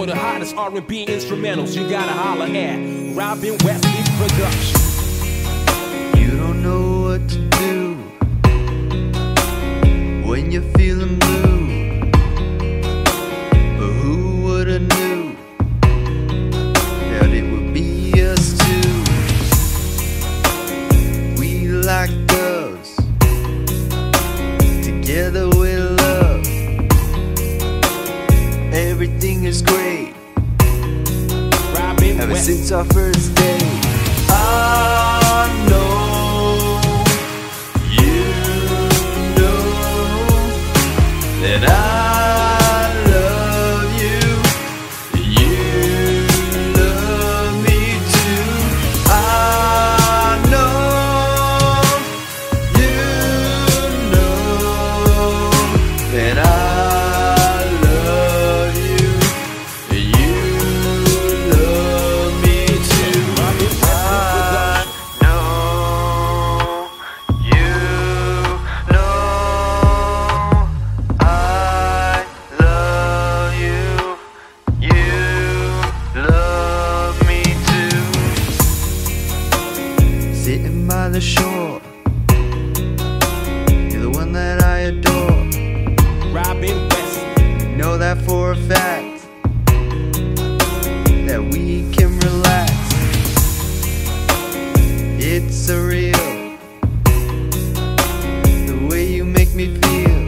the hottest R&B instrumentals, you gotta holler at Robin Wesley Production. You don't know what to do when you're feeling blue, but who would've knew that it would be us two? We like doves, together we're love. Everything is great Robin ever Wesley. since our first day. I know, you know that I love you, you love me too. I know, you know that I love you, you love me too. I know, you know I love you, you love me too. Sitting by the shore, you're the one that I adore. Robin Wesley. Know that for a fact, that we can relax. It's surreal, the way you make me feel.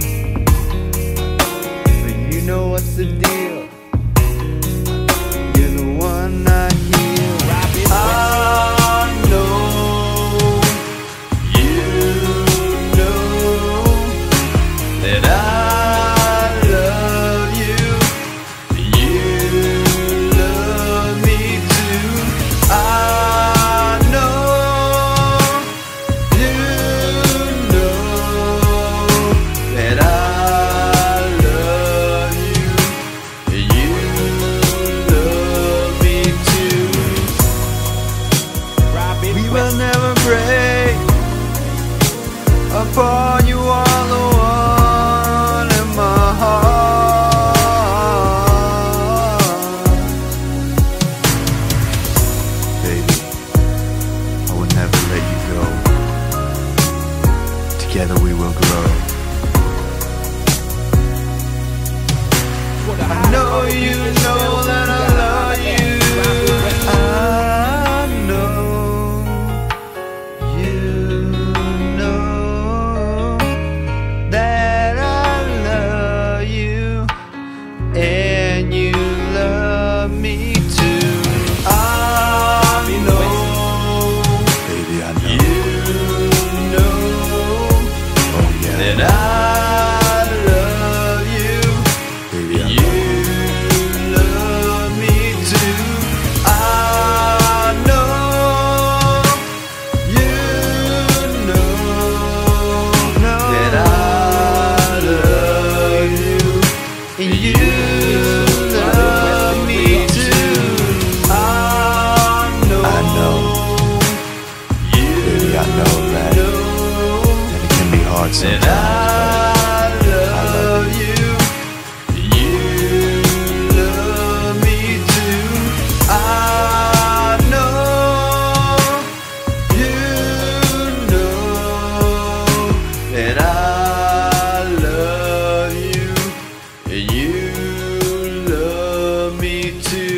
But you know what's the deal, you're the one I heal. Robin I Wesley. know, you know that I love you, you love me too. I know, you know that I love you, you love me too. Robin We will Wesley. never break upon you are the one in my heart. Baby, I will never let you go. Together we will grow. For the I know hottest you R&B know instrumentals, that you I gotta love holler you. at Robin Wesley. I know, you know that I love you, and you love me too. I know, baby, I know, you know, oh yeah, that I love you, baby, I you love me too. I know, you know that I love you, and you love me too. I know, baby, I know that, and it can be hard sometimes, but I love you, you love me too. I know, you know that I love you, and you love me too.